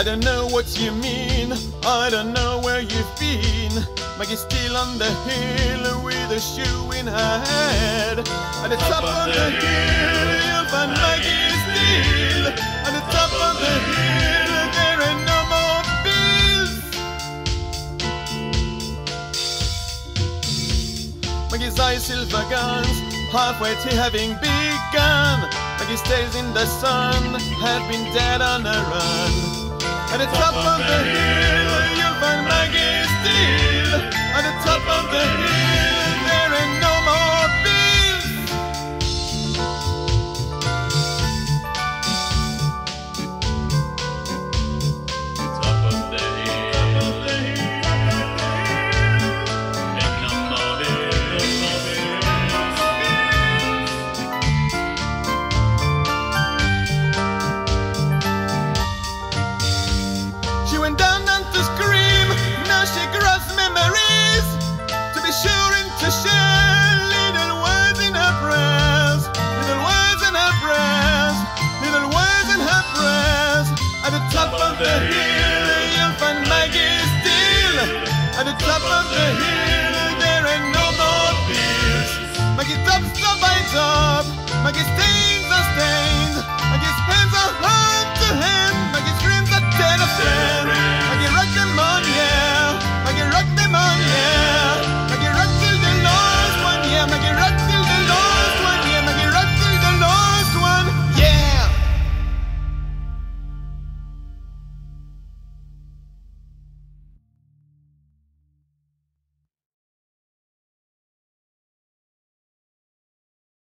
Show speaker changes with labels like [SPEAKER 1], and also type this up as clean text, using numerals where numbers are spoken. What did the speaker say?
[SPEAKER 1] don't know what you mean, I don't know where you've been. Maggie's still on the hill with a shoe in her head. At the top of the hill you'll find Maggie still. At the top of the hill there ain't no more bills. Maggie's eyes silver guns, halfway to having begun. Maggie stays in the sun, has been dead on a run. At the top of the hill you'll find Maggie still. At the top of the hill there ain't no more bills.
[SPEAKER 2] Top of the hill, ain't no more bills.
[SPEAKER 1] She went down and to scream, now she grabs memories to be sure and to share little words in her prayers, little words in her prayers, little words in her prayers. At the top of the hill you'll find Maggie still. At the top of the hill there ain't no more bills. Maggie top by top, Maggie stay